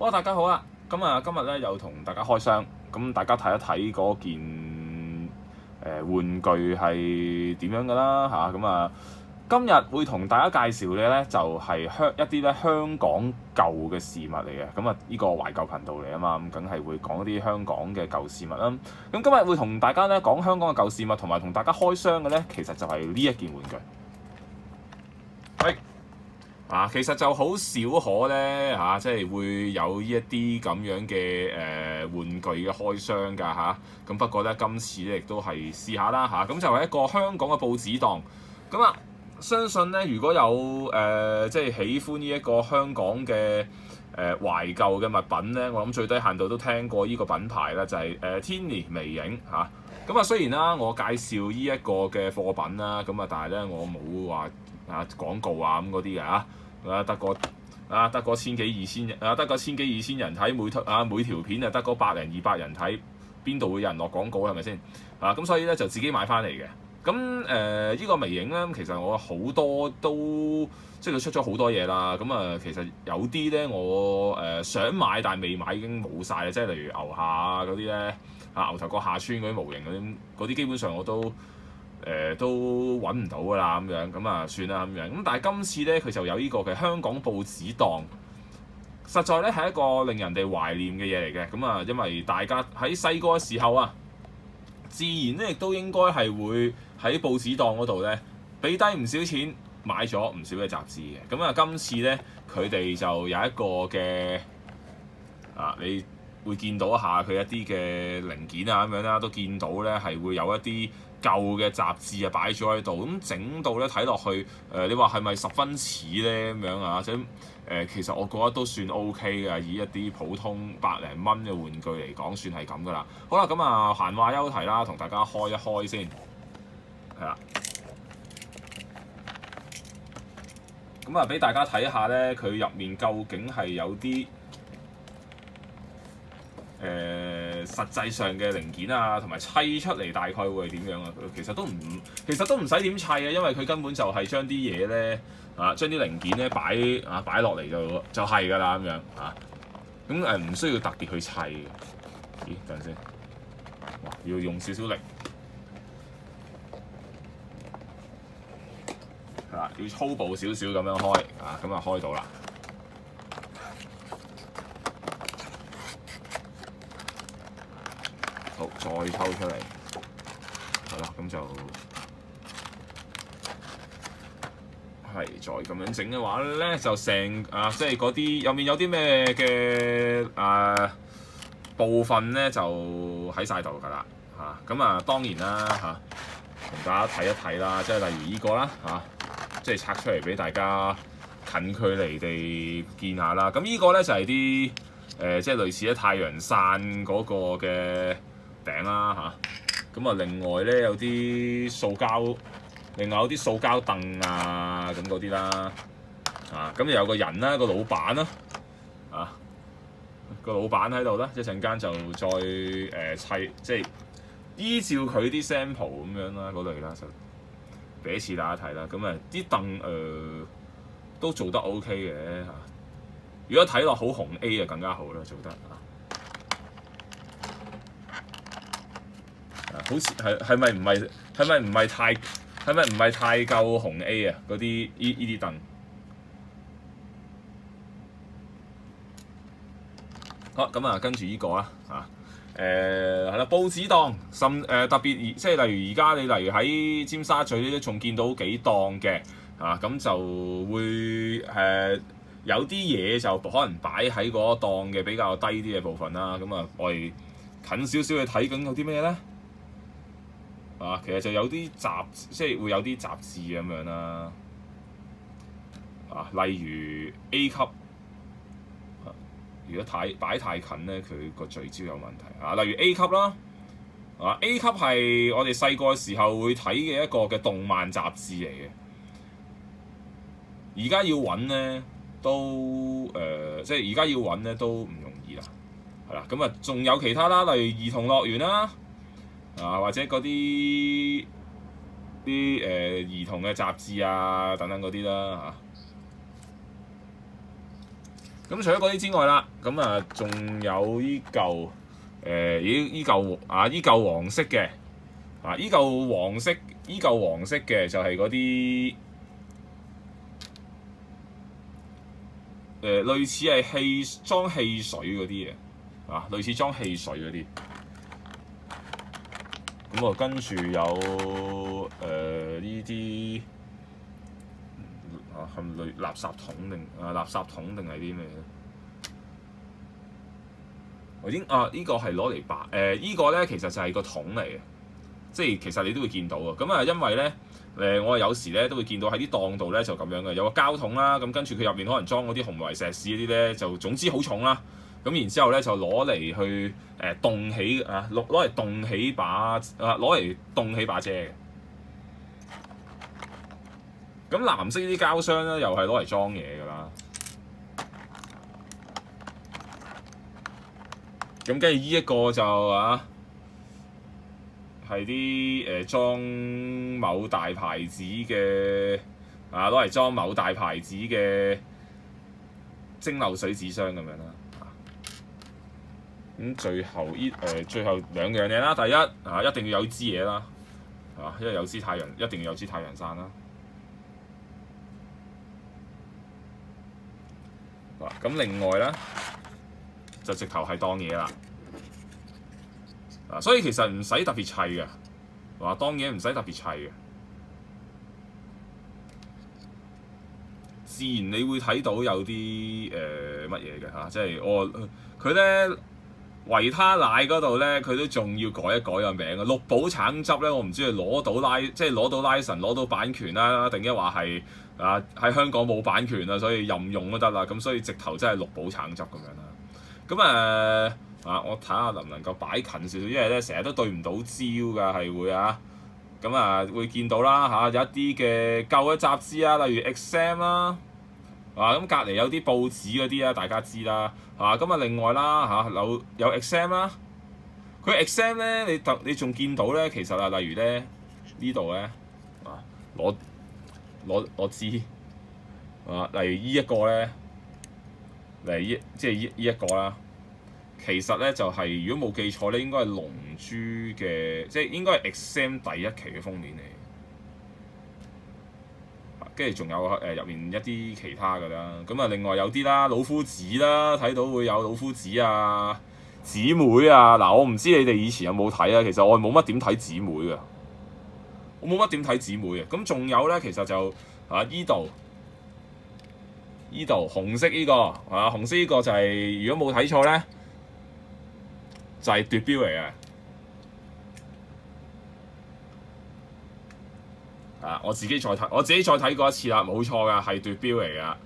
好啊，大家好啊！咁啊，今日咧又同大家開箱，咁大家睇一睇嗰件玩具係點樣㗎啦嚇，咁啊今日會同大家介紹嘅咧就係一啲咧香港舊嘅事物嚟嘅，咁啊呢個懷舊頻道嚟啊嘛，咁梗係會講一啲香港嘅舊事物啦。咁今日會同大家咧講香港嘅舊事物，同埋同大家開箱嘅咧，其實就係呢一件玩具。係。其實就好少可咧即係會有呢一啲咁樣嘅玩具嘅開箱㗎嚇。咁不過咧，今次咧亦都係試下啦嚇。咁就係一個香港嘅報紙檔。咁啊，相信咧如果有即係喜歡呢一個香港嘅懷舊嘅物品咧，我諗最低限度都聽過呢個品牌啦，就係天妮微影嚇。咁啊，雖然啦，我介紹呢一個嘅貨品啦，咁啊，但係咧我冇話廣告咁嗰啲嘅嚇。得個千幾二千人，得個千幾二千人睇每條片啊，得個100-200人睇，邊度會有人落廣告係咪先？咁所以咧就自己買翻嚟嘅。咁呢個微影咧，其實我好多都即係佢出咗好多嘢啦。咁其實有啲咧我想買但係未買已經冇晒啦，即係例如牛下嗰啲咧牛頭角下村嗰啲模型嗰啲基本上我都揾唔到㗎啦咁樣，咁啊算啦咁樣。咁但係今次咧佢就有呢個嘅香港報紙檔，實在咧係一個令人哋懷念嘅嘢嚟嘅。咁啊，因為大家喺細個嘅時候啊，自然咧亦都應該係會喺報紙檔嗰度咧俾低唔少錢買咗唔少嘅雜誌嘅。咁啊，今次咧佢哋就有一個嘅你會見到下佢一啲嘅零件啊咁樣啦，都見到咧係會有一啲舊嘅雜誌擺咗喺度，咁整到咧睇落去你話係咪十分似咧咁樣啊？或者其實我覺得都算 OK 嘅，以一啲普通百零蚊嘅玩具嚟講，算係咁噶啦。好啦，咁啊閒話休題啦，同大家開一開先，係啦。咁啊，俾大家睇下咧，佢入面究竟係有啲實際上嘅零件啊，同埋砌出嚟大概會係點樣啊？其實都唔使點砌啊，因為佢根本就係將啲嘢咧將啲零件咧擺落嚟就係㗎啦咁樣咁唔需要特別去砌嘅。咦？等陣先，哇！要用少少力係啦，要粗暴少少咁樣開咁啊開到啦。好，再抽出嚟，好啦，咁就係再咁樣整嘅話咧，就成即係嗰啲入面有啲咩嘅部分咧，就喺晒度㗎啦咁當然啦同大家睇一睇啦，即係例如呢個啦即係拆出嚟俾大家近距離地見下啦。咁呢個咧就係啲即係類似太陽傘嗰個嘅頂啦咁另外咧有啲另外有啲塑膠凳咁嗰啲啦咁又有個人啦，個老闆啦個老闆喺度啦，一陣間就再砌，即係依照佢啲 sample 咁樣啦嗰類啦，就俾一次大家睇啦。咁啲凳都做得 OK 嘅如果睇落好紅 A 就更加好啦，做得好似係咪唔係太夠紅 A 啊？嗰啲依啲凳好咁跟住呢個啦係啦，報紙檔特別即係例如你例如喺尖沙咀呢，都仲見到幾檔嘅咁就會有啲嘢就可能擺喺嗰檔嘅比較低啲嘅部分啦。咁我哋近少少去睇緊有啲咩咧？其實就有啲即係會有啲雜誌咁樣啦例如 A 級如果擺太近咧，佢個聚焦有問題例如 A 級啦A 級係我哋細個嘅時候會睇嘅一個嘅動漫雜誌嚟嘅。而家要揾咧都即係而家要揾咧都唔容易啦，係啦。咁仲有其他啦，例如兒童樂園啦或者嗰啲兒童嘅雜誌等等嗰啲啦咁除咗嗰啲之外啦，咁啊仲有依嚿依嚿黃色嘅依嚿黃色嘅就係嗰啲類似係裝汽水嗰啲嘢類似裝汽水嗰啲。咁啊，跟住有呢啲係咪類垃圾桶定係啲咩咧？呢個係攞嚟擺呢個咧其實就係個桶嚟嘅，即係其實你都會見到啊。咁啊，因為咧我有時咧都會見到喺啲檔度咧就咁樣嘅，有個膠桶啦，咁跟住佢入面可能裝嗰啲紅泥石屎嗰啲咧，就總之好重啦。咁然之後咧就攞嚟去凍起攞嚟凍起把遮嘅。咁藍色呢啲膠箱咧又係攞嚟裝嘢㗎啦。咁跟住呢一個就係啲裝某大牌子嘅攞嚟裝某大牌子嘅蒸餾水紙箱咁樣啦。咁最後兩樣嘢啦，第一一定要有支嘢啦，因為一定要有支太陽傘啦。咁另外咧就直頭係當嘢啦，所以其實唔使特別砌嘅，當嘢唔使特別砌嘅，自然你會睇到有啲乜嘢嘅即係佢咧。維他奶嗰度咧，佢都仲要改一改個名啊！綠寶橙汁咧，我唔知佢攞到拉神攞到版權啦，定一話係喺香港冇版權啊，所以任用都得啦。咁所以直頭真係綠寶橙汁咁樣啦。咁我睇下能唔能夠擺近少少，因為咧成日都對唔到焦㗎，係會咁會見到啦有一啲嘅舊嘅雜誌例如 Exam 啦。咁隔離有啲報紙嗰啲大家知啦咁另外啦有 Exam 啦，佢 Exam 咧你仲見到咧，其實例如咧呢度咧攞支例如依一個咧，即係依一個啦，其實咧就係如果冇記錯咧，應該係龍珠嘅，即係應該係 Exam 第一期嘅封面嚟。跟住仲有入面一啲其他㗎啦，咁另外有啲啦，老夫子啦，睇到會有老夫子姊妹嗱，我唔知你哋以前有冇睇其實我冇乜點睇姊妹㗎，我冇乜點睇姊妹嘅。咁仲有咧，其實就依度紅色呢個紅色呢個就係如果冇睇錯咧，就係奪標嚟嘅。我自己再睇過一次啦，冇錯㗎，係奪標嚟㗎。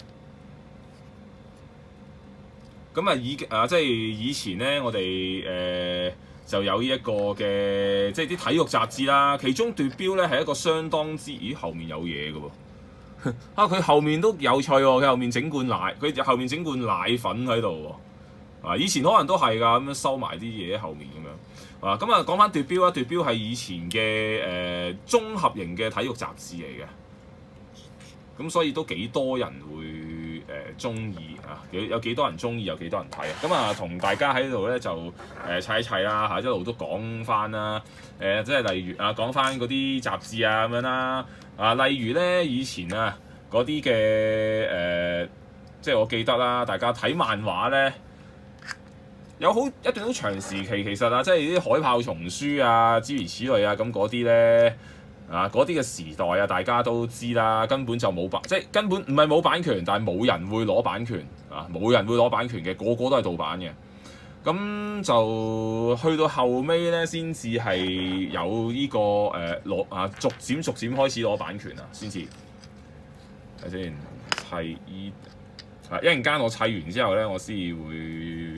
咁即係以前咧，我哋就有呢一個嘅，即係啲體育雜誌啦。其中奪標咧係一個相當之，後面有嘢㗎喎。佢後面都有趣喎，佢後面整罐奶粉喺度喎。以前可能都係㗎，咁樣收埋啲嘢喺後面咁樣。咁講翻奪標啦，奪標係以前嘅綜合型嘅體育雜誌嚟嘅，咁所以都幾多人會中意有幾多人中意，有幾多人睇咁同大家喺度咧就砌一砌啦一路都講翻啦即係例如講翻嗰啲雜誌咁樣啦例如咧以前嗰啲嘅即係我記得啦，大家睇漫畫咧。有一段好長時期，其實即係啲海豹叢書諸如此類咁嗰啲咧嗰啲嘅時代大家都知啦，根本就冇即係根本唔係冇版權，但係冇人會攞版權冇人會攞版權嘅，個個都係盜版嘅。咁就去到後尾咧，先至係有呢個逐漸開始攞版權先至睇先砌一陣間我砌完之後咧，我先會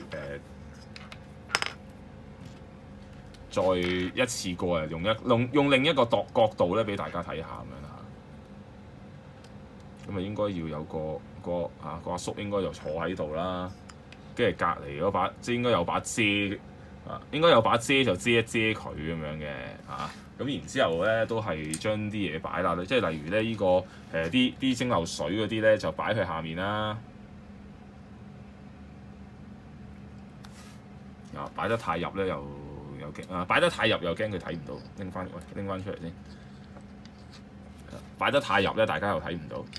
再一次過用另一個角度咧，俾大家睇下咁樣啦。咁應該要有個阿叔應該就坐喺度啦，跟住隔離嗰把即係應該有把遮應該有把遮就遮一遮佢咁樣嘅咁然之後咧都係將啲嘢擺啦，即係例如咧呢個啲蒸餾水嗰啲咧就擺去下面啦。 啊，擺得太入咧又驚啊，擺得太入又驚佢睇唔到，拎翻出嚟先。擺得太入咧，大家又睇唔到。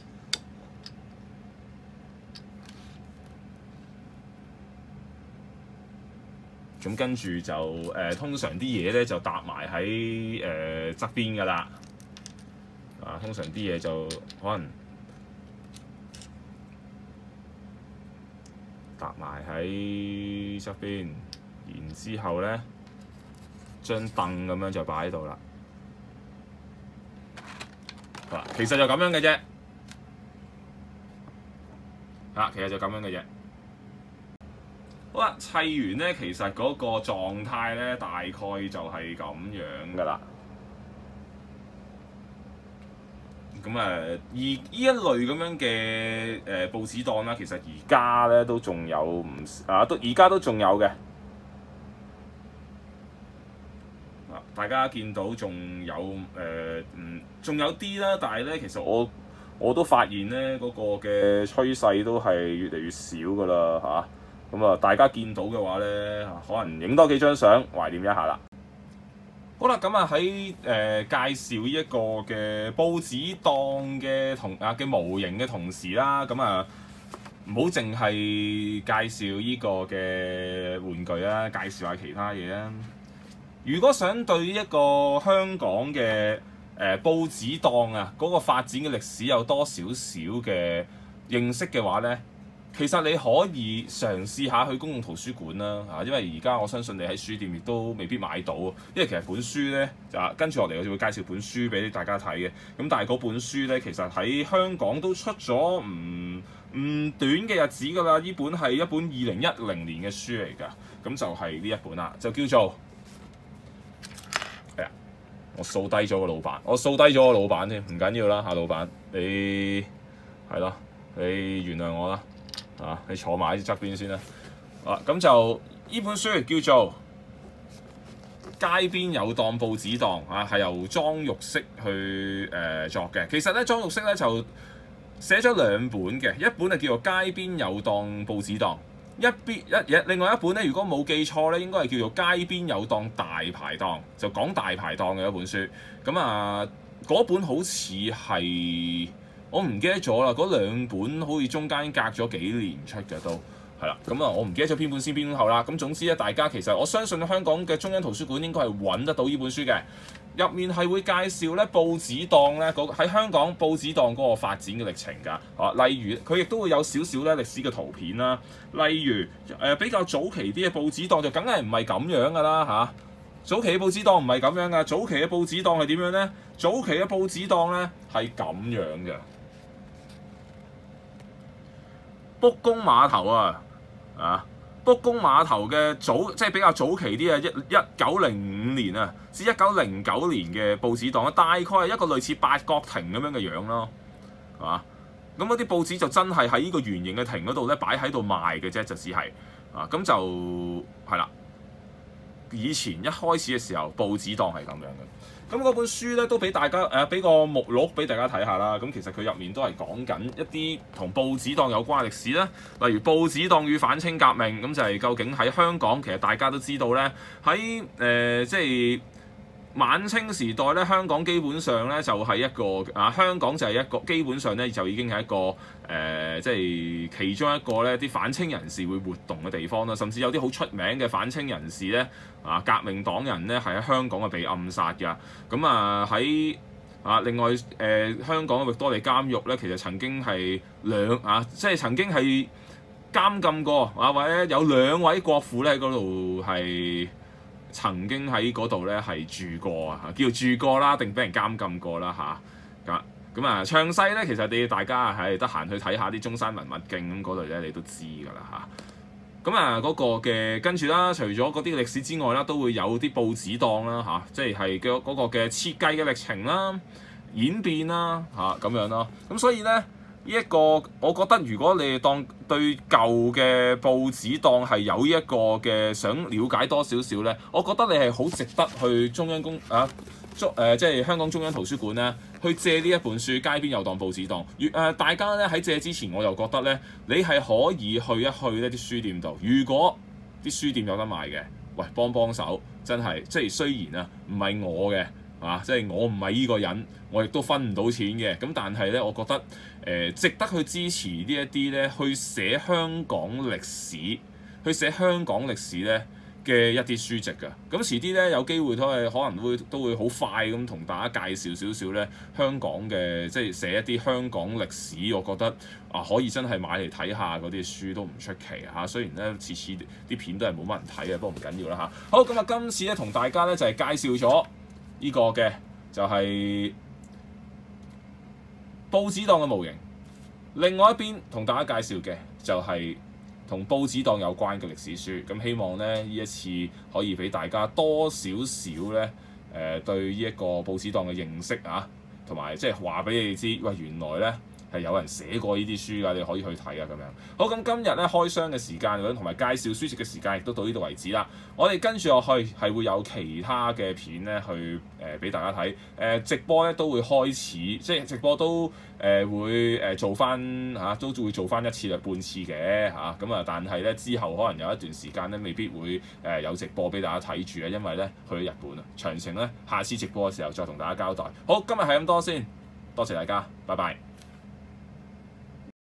咁跟住就通常啲嘢咧就搭埋喺側邊㗎啦。啊，通常啲嘢就可能搭埋喺側邊，然之後咧張凳咁樣就擺喺度啦。其實就咁樣嘅啫。其實就咁樣嘅啫。好啦，砌完咧，其實嗰個狀態咧，大概就係咁樣噶啦。咁依一類咁樣嘅報紙檔啦，其實而家咧都仲有而家都仲有嘅。大家見到仲有仲有啲啦，但係咧，其實我都發現咧，嗰個嘅趨勢都係越嚟越少噶啦嚇。咁啊，大家見到嘅話咧，可能影多幾張相懷念一下啦。好啦，咁啊喺介紹呢一個嘅報紙檔嘅模型嘅同時啦，咁啊唔好淨係介紹呢個嘅玩具啦，介紹下其他嘢啦。如果想對一個香港嘅報紙檔嗰個發展嘅歷史有多少少嘅認識嘅話咧，其實你可以嘗試下去公共圖書館啦，因為而家我相信你喺書店亦都未必買到，因為其實本書咧就跟住落嚟我就會介紹本書俾大家睇嘅。咁但係嗰本書咧其實喺香港都出咗唔短嘅日子㗎啦。呢本係一本2010年嘅書嚟㗎，咁就係呢一本啦，就叫做我掃低咗個老闆，添，唔緊要啦嚇，老闆你係咯，你原諒我啦。你坐埋喺側邊先啦。咁就呢本書叫做《街邊有檔報紙檔》係由莊玉適去作嘅。其實咧，莊玉適咧就寫咗兩本嘅，一本係叫做《街邊有檔報紙檔》，另外一本咧，如果冇記錯咧，應該係叫做《街邊有檔大排檔》，就講大排檔嘅一本書。咁嗰本好似係我唔記得咗啦，嗰兩本好似中間隔咗幾年出嘅都係啦。咁我唔記得咗邊本先邊本後啦。咁總之咧，大家其實我相信香港嘅中央圖書館應該係揾得到呢本書嘅。入面係會介紹咧報紙檔咧喺香港報紙檔嗰個發展嘅歷程㗎。例如佢亦都會有少少咧歷史嘅圖片啦。例如比較早期啲嘅報紙檔就梗係唔係咁樣㗎啦嚇。早期嘅報紙檔唔係咁樣㗎。早期嘅報紙檔係點樣咧？早期嘅報紙檔咧係咁樣嘅。卜公碼頭卜公碼頭嘅即係比較早期啲1905年至1909年嘅報紙檔大概係一個類似八角亭咁樣嘅樣咯，係嘛？咁嗰啲報紙就真係喺呢個圓形嘅亭嗰度咧擺喺度賣嘅啫，就只係咁就係啦。以前一開始嘅時候，報紙檔係咁樣嘅。咁嗰本書咧都俾大家俾個目錄俾大家睇下啦。咁其實佢入面都係講緊一啲同報紙檔有關嘅歷史啦。例如報紙檔與反清革命，咁就係究竟喺香港，其實大家都知道咧，喺即係晚清時代咧，香港基本上咧就係一個香港就係一個基本上咧就已經係一個即係其中一個咧啲反清人士會活動嘅地方啦。甚至有啲好出名嘅反清人士咧革命黨人咧係喺香港被暗殺㗎。咁喺另外香港嘅域多利監獄咧，其實曾經係即係曾經係監禁過或者有2位國父咧喺嗰度係曾經喺嗰度咧係住過叫住過啦，定俾人監禁過啦嚇。咁詳細咧，其實大家係得閒去睇下啲中山文物徑咁嗰類咧，你都知㗎啦嚇。咁嗰個嘅跟住啦，除咗嗰啲歷史之外啦，都會有啲報紙檔啦即係嗰個嘅設計嘅歷程啦、演變啦咁樣咯。咁所以咧，呢一個我覺得，如果你當對舊嘅報紙檔係有呢一個嘅想了解多少少咧，我覺得你係好值得去中央即係香港中央圖書館咧，去借呢一本書《街邊有檔報紙檔》。大家咧喺借之前，我又覺得咧，你係可以去一去呢啲書店度。如果啲書店有得賣嘅，喂，幫幫手，真係即係雖然啊唔係我嘅。即係我唔係呢個人，我亦都分唔到錢嘅。咁但係咧，我覺得值得去支持呢一啲咧，去寫香港歷史、咧嘅一啲書籍㗎。咁遲啲咧有機會可能都會好快咁同大家介紹少少咧香港嘅，即係寫一啲香港歷史。我覺得可以真係買嚟睇下嗰啲書都唔出奇嚇。雖然咧次次啲片都係冇乜人睇嘅，不過唔緊要啦嚇。好，咁啊，今次咧同大家咧就係介紹咗呢個嘅就係報紙檔嘅模型，另外一邊同大家介紹嘅就係同報紙檔有關嘅歷史書。咁希望咧呢一次可以俾大家多少少咧對呢一個報紙檔嘅認識同埋即係話俾你哋知，喂，原來咧係有人寫過呢啲書㗎，你可以去睇啊咁樣。好，咁今日咧開箱嘅時間同埋介紹書籍嘅時間亦都到呢度為止啦。我哋跟住落去係會有其他嘅片咧去俾大家睇。直播咧都會開始，即係直播都會做翻都會做翻一次半次嘅咁啊。但係咧之後可能有一段時間咧未必會有直播俾大家睇住啊，因為咧去咗日本啊。詳情咧下次直播嘅時候再同大家交代。好，今日係咁多先，多謝大家，拜拜。